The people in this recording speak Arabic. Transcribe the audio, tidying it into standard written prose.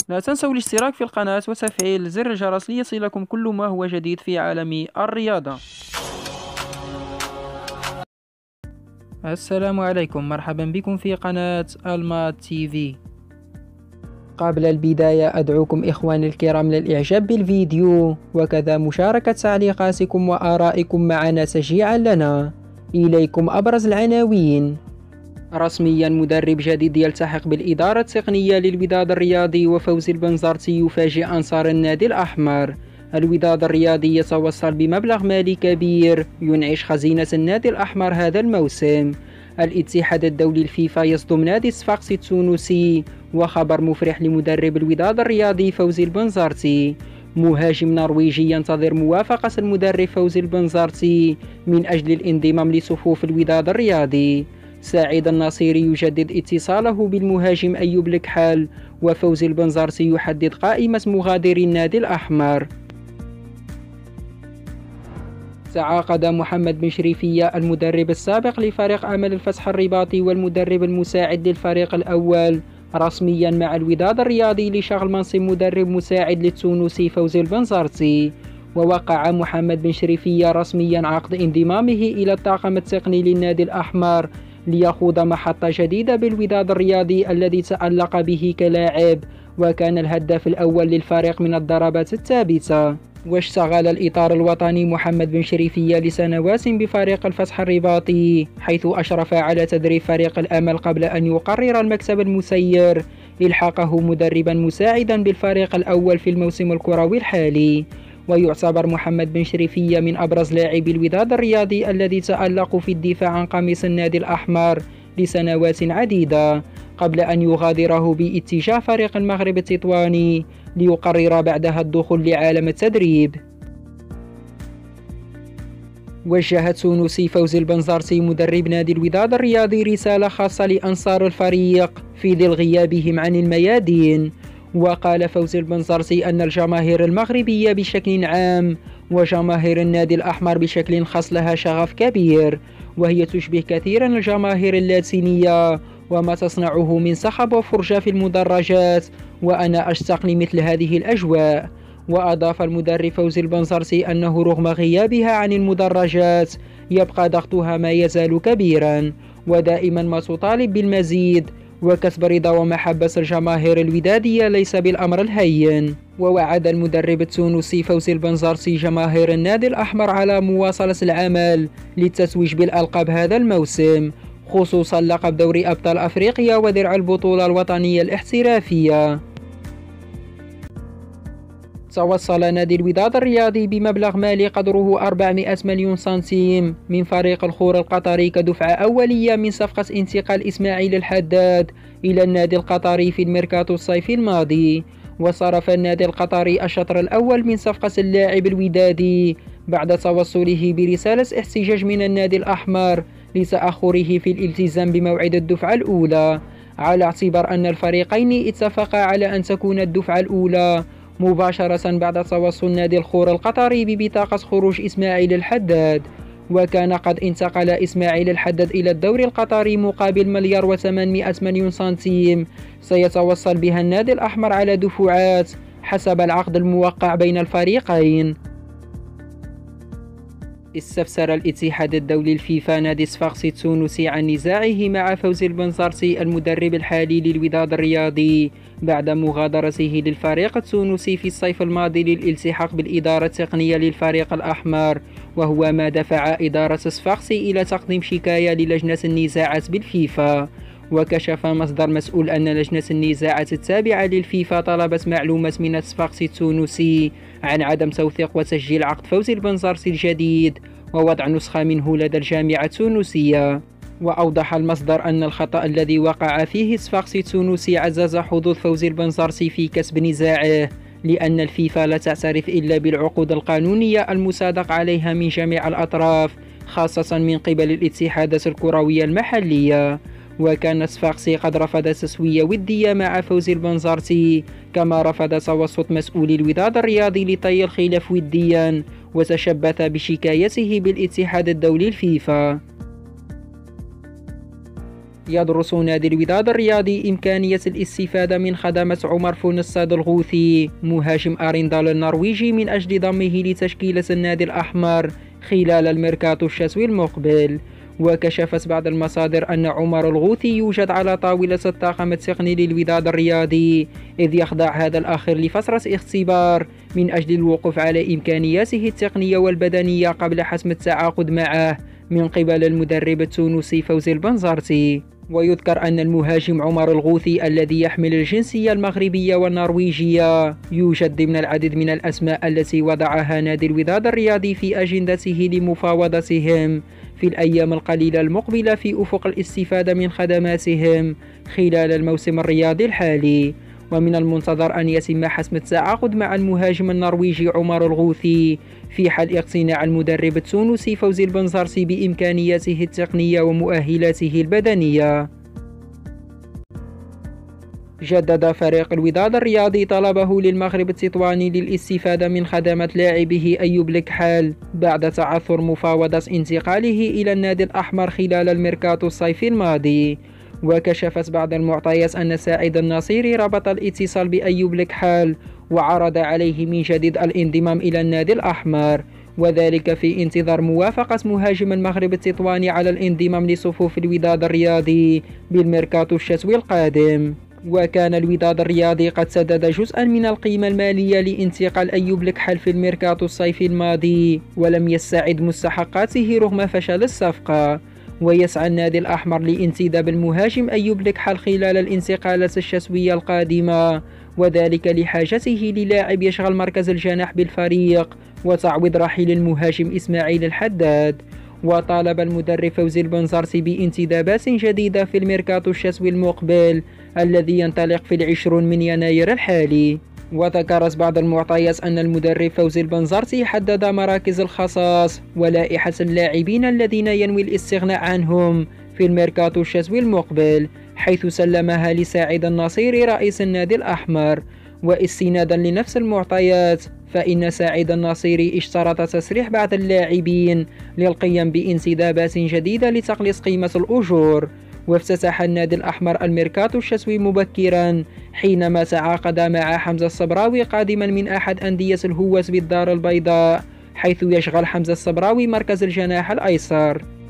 لا تنسوا الاشتراك في القناة وتفعيل زر الجرس ليصلكم كل ما هو جديد في عالم الرياضة. السلام عليكم، مرحبا بكم في قناة المات تي في. قبل البداية أدعوكم إخواني الكرام للإعجاب بالفيديو وكذا مشاركة تعليقاتكم وآرائكم معنا تشجيعا لنا. إليكم أبرز العناوين. رسميا مدرب جديد يلتحق بالإدارة التقنية للوداد الرياضي، وفوزي البنزرتي يفاجئ أنصار النادي الأحمر. الوداد الرياضي يتوصل بمبلغ مالي كبير ينعش خزينة النادي الأحمر هذا الموسم. الاتحاد الدولي الفيفا يصدم نادي صفاقسي التونسي، وخبر مفرح لمدرب الوداد الرياضي فوزي البنزرتي. مهاجم نرويجي ينتظر موافقة المدرب فوزي البنزرتي من أجل الانضمام لصفوف الوداد الرياضي. سعيد الناصيري يجدد اتصاله بالمهاجم أيوب الكحال، وفوزي البنزرتي يحدد قائمة مغادري النادي الأحمر. تعاقد محمد بن شريفية المدرب السابق لفريق أمل الفتح الرباطي والمدرب المساعد للفريق الأول رسميا مع الوداد الرياضي لشغل منصب مدرب مساعد للتونسي فوزي البنزرتي. ووقع محمد بن شريفية رسميا عقد انضمامه إلى الطاقم التقني للنادي الأحمر ليخوض محطة جديدة بالوداد الرياضي الذي تألق به كلاعب، وكان الهداف الأول للفريق من الضربات الثابتة. واشتغل الإطار الوطني محمد بن شريفية لسنوات بفريق الفتح الرباطي، حيث أشرف على تدريب فريق الأمل قبل أن يقرر المكتب المسير إلحاقه مدربا مساعدا بالفريق الأول في الموسم الكروي الحالي. ويعتبر محمد بن شريفية من أبرز لاعبي الوداد الرياضي الذي تألقوا في الدفاع عن قميص النادي الأحمر لسنوات عديدة، قبل أن يغادره باتجاه فريق المغرب التطواني ليقرر بعدها الدخول لعالم التدريب. وجه التونسي فوزي البنزرتي مدرب نادي الوداد الرياضي رسالة خاصة لأنصار الفريق في ظل غيابهم عن الميادين. وقال فوزي البنزرتي أن الجماهير المغربية بشكل عام وجماهير النادي الأحمر بشكل خاص لها شغف كبير، وهي تشبه كثيرا الجماهير اللاتينية وما تصنعه من صخب وفرجة في المدرجات، وأنا أشتاق لمثل هذه الأجواء. وأضاف المدرب فوزي البنزرتي أنه رغم غيابها عن المدرجات يبقى ضغطها ما يزال كبيرا، ودائما ما تطالب بالمزيد، وكسب رضا ومحبة الجماهير الودادية ليس بالأمر الهين. ووعد المدرب التونسي فوزي البنزرتي جماهير النادي الأحمر على مواصلة العمل للتتويج بالألقاب هذا الموسم، خصوصا لقب دوري أبطال أفريقيا ودرع البطولة الوطنية الاحترافية. توصل نادي الوداد الرياضي بمبلغ مالي قدره 400 مليون سنتيم من فريق الخور القطري كدفعة أولية من صفقة انتقال إسماعيل الحداد إلى النادي القطري في الميركاتو الصيفي الماضي. وصرف النادي القطري الشطر الأول من صفقة اللاعب الودادي بعد توصله برسالة احتجاج من النادي الأحمر لتأخره في الالتزام بموعد الدفعة الأولى، على اعتبار أن الفريقين اتفقا على أن تكون الدفعة الأولى مباشرة بعد توصل نادي الخور القطري ببطاقة خروج إسماعيل الحداد. وكان قد انتقل إسماعيل الحداد إلى الدوري القطري مقابل 1.8 مليون سنتيم سيتوصل بها النادي الأحمر على دفعات حسب العقد الموقع بين الفريقين. استفسر الاتحاد الدولي الفيفا نادي صفاقسي التونسي عن نزاعه مع فوزي البنزرتي المدرب الحالي للوداد الرياضي بعد مغادرته للفريق التونسي في الصيف الماضي للالتحاق بالإدارة التقنية للفريق الأحمر، وهو ما دفع إدارة صفاقسي إلى تقديم شكاية للجنة النزاعات بالفيفا. وكشف مصدر مسؤول أن لجنة النزاعات التابعة للفيفا طلبت معلومات من الصفاقسي التونسي عن عدم توثيق وتسجيل عقد فوزي البنزرتي الجديد ووضع نسخة منه لدى الجامعة التونسية. وأوضح المصدر أن الخطأ الذي وقع فيه الصفاقسي التونسي عزز حظوظ فوزي البنزرتي في كسب نزاعه، لأن الفيفا لا تعترف إلا بالعقود القانونية المصادق عليها من جميع الأطراف، خاصة من قبل الاتحادات الكروية المحلية. وكان صفاقسي قد رفض تسوية ودية مع فوزي البنزرتي، كما رفض توسط مسؤولي الوداد الرياضي لطي الخلاف وديا، وتشبث بشكايته بالاتحاد الدولي الفيفا. يدرس نادي الوداد الرياضي إمكانية الاستفادة من خدمة عمر فونساد الغوثي مهاجم أريندال النرويجي من أجل ضمه لتشكيلة النادي الأحمر خلال الميركاتو الشتوي المقبل. وكشفت بعض المصادر أن عمر الغوثي يوجد على طاولة الطاقم التقني للوداد الرياضي، إذ يخضع هذا الأخير لفترة اختبار من أجل الوقوف على إمكانياته التقنية والبدنية قبل حسم التعاقد معه من قبل المدرب التونسي فوزي البنزرتي. ويذكر أن المهاجم عمر الغوثي الذي يحمل الجنسية المغربية والنرويجية يوجد ضمن العديد من الأسماء التي وضعها نادي الوداد الرياضي في أجندته لمفاوضتهم في الأيام القليلة المقبلة في أفق الاستفادة من خدماتهم خلال الموسم الرياضي الحالي. ومن المنتظر أن يتم حسم التعاقد مع المهاجم النرويجي عمر الغوثي في حال اقتناع المدرب التونسي فوزي البنزرتي بإمكانياته التقنية ومؤهلاته البدنية. جدد فريق الوداد الرياضي طلبه للمغرب التطواني للاستفادة من خدمات لاعبه أيوب لكحال بعد تعثر مفاوضة انتقاله إلى النادي الأحمر خلال الميركاتو الصيفي الماضي. وكشفت بعض المعطيات أن سعيد النصيري ربط الاتصال بأيوب لكحال وعرض عليه من جديد الانضمام إلى النادي الأحمر، وذلك في انتظار موافقة مهاجم المغرب التطواني على الانضمام لصفوف الوداد الرياضي بالميركاتو الشتوي القادم. وكان الوداد الرياضي قد سدد جزءا من القيمة المالية لانتقال أيوب لكحل في الميركاتو الصيفي الماضي ولم يستعد مستحقاته رغم فشل الصفقة. ويسعى النادي الأحمر لانتداب المهاجم أيوب لكحل خلال الانتقالات الشتوية القادمة، وذلك لحاجته للاعب يشغل مركز الجناح بالفريق وتعويض رحيل المهاجم إسماعيل الحداد. وطالب المدرب فوزي البنزرتي بانتدابات جديدة في الميركاتو الشتوي المقبل الذي ينطلق في 20 من يناير الحالي. وذكرت بعض المعطيات أن المدرب فوزي البنزرتي حدد مراكز الخصاص ولائحة اللاعبين الذين ينوي الاستغناء عنهم في الميركاتو الشتوي المقبل، حيث سلمها لسعيد النصيري رئيس النادي الأحمر. واستنادا لنفس المعطيات فإن سعيد النصيري اشترط تسريح بعض اللاعبين للقيام بانتدابات جديدة لتقليص قيمة الأجور. وافتتح النادي الأحمر الميركاتو الشتوي مبكرا حينما تعاقد مع حمزة الصبراوي قادما من أحد أندية الهوة بالدار البيضاء، حيث يشغل حمزة الصبراوي مركز الجناح الأيسر.